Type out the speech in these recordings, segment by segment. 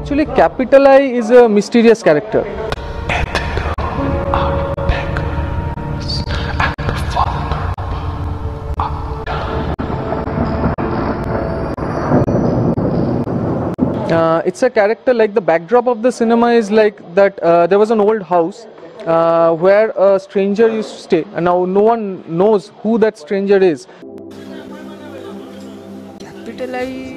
Actually, capital I is a mysterious character. It's a character like the backdrop of the cinema is like that there was an old house where a stranger used to stay, and now no one knows who that stranger is. Capital I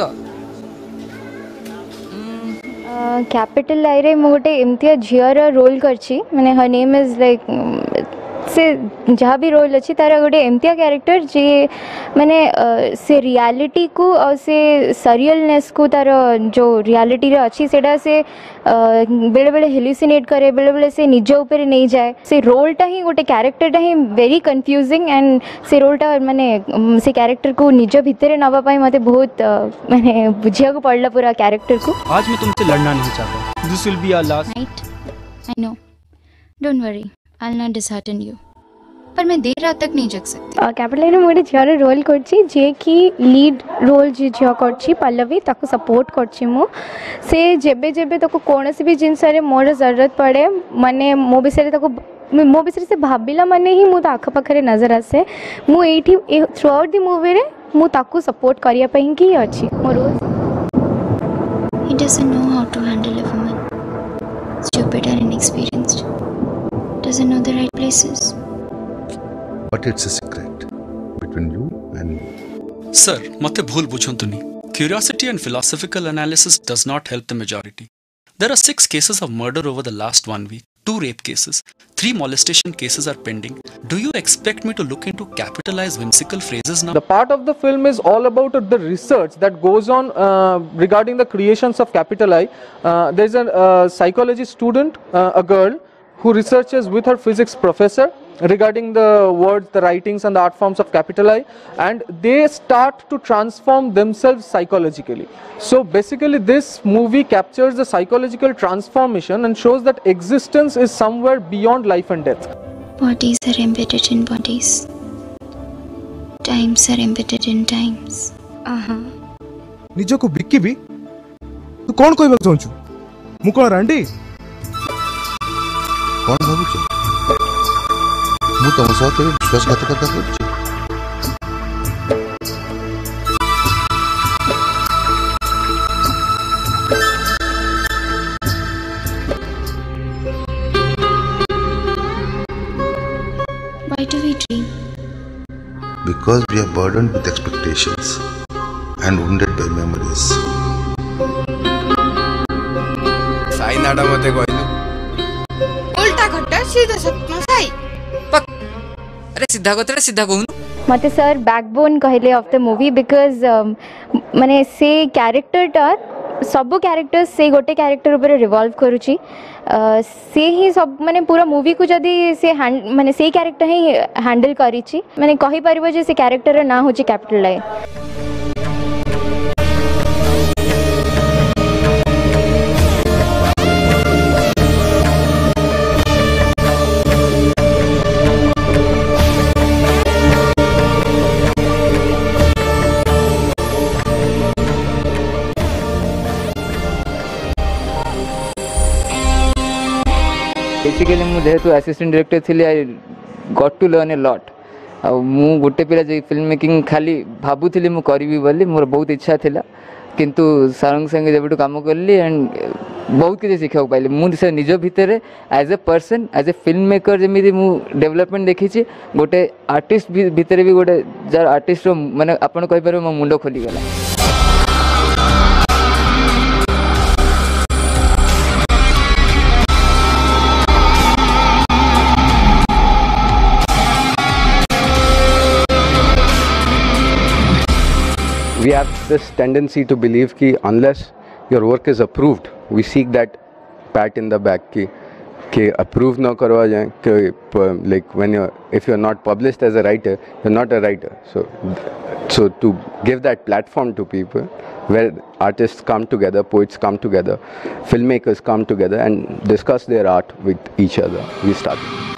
capital I रे मोटे इम्तिया झियर role करची माने her name is like से जहाँ भी role अच्छी तारा गोटे एमतिया character जे माने से रियलिटी को और से सरियलनेस को तार जो रियलिटी रे अच्छी सेटा से बेले बेले हेलुसिनेट करे बेले बेले से निज ऊपर नहीं जाए से रोलटा ही गोटे कैरेक्टरटा ही वेरी कंफ्यूजिंग एंड से रोलटा माने से कैरेक्टर को निज भितर नवा पाई मते बहुत माने बुझिया को पड़ला पूरा कैरेक्टर को। आज मैं तुमसे लड़ना नहीं चाहता। This will be our last night. I know, don't worry, I will not dishearten you, पर मैं देर रात तक नहीं जग सकती। कैपिटल रे मोटे झियर रोल करची जे कि लीड रोल जे झिया करची पल्लवी ताको सपोर्ट करची मु से जेबे जेबे ताको कोनसी भी जिंस रे मोर जरूरत पड़े माने मो विषय ताको मो विषय से भाबिला माने ही मु आख पाखरे नजर आसे मु एठी थ्रू आउट द मूवी रे मु ताको सपोर्ट करिया पई की अछि मो role. He doesn't know how to handle a woman. Stupid and inexperienced. Doesn't know the right places. But it's a secret between you and me. Sir, mate bhul bujhantuni. Curiosity and philosophical analysis does not help the majority. There are 6 cases of murder over the last 1 week, 2 rape cases, 3 molestation cases are pending. Do you expect me to look into capitalized whimsical phrases now? The part of the film is all about the research that goes on regarding the creations of capital I. There's a psychology student, a girl, who researches with her physics professor regarding the words, the writings and the art forms of capital I, and they start to transform themselves psychologically. So basically this movie captures the psychological transformation and shows that existence is somewhere beyond life and death. Bodies are embedded in bodies. Times are embedded in times. निजो को बिक्की भी तू कौन कहबा चाहछु मु कोन रांडी कौन भाबुछ मु तुम सह केबे विश्वासघातकता करछि Why do we dream? because we are burdened with expectations and wounded by memories. Sai नाडा मते कहलु उल्टा घट्टा सीधा सपना साई अरे सीधा कतरे सीधा कहनु मते सर बैकबोन कहले ऑफ द मूवी बिकॉज माने से कैरेक्टरटा सब कैरेक्टर्स से गोटे कैरेक्टर ऊपर रिवॉल्व करूची से ही सब माने पूरा मूवी को जदी से माने से कैरेक्टर ही हैंडल करिची माने कहि परिबो जे से कैरेक्टर ना होची कैपिटल आई। बेसिकली मु जेहेतु असिस्टेंट डायरेक्टर थी I got to learn a lot आ मु गोटे पिला जे फिल्म मेकिंग खाली भाबुली मु करी बोली मोर बहुत इच्छा थिला किंतु सारंग संगे जब काम कली एंड बहुत किसी शिखा पाइली मुझे निज भितर as a person as a film maker जमी मु डेवलपमेंट देखी गोटे आर्टिस्ट भितर भी गोटे जार आर्टिस्ट माने आपन कहि पारे मो मुंडो खोली गला। We have this tendency to believe कि unless your work is approved, we seek that pat in the back कि approve ना करवा जाए कि like when if you're not published as a writer, you're not a writer. So to give that platform to people where artists come together, poets come together, filmmakers come together and discuss their art with each other, we started.